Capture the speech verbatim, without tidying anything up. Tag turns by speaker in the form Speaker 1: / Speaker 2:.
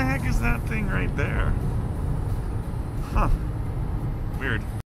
Speaker 1: heck is that thing right there? Huh. Weird.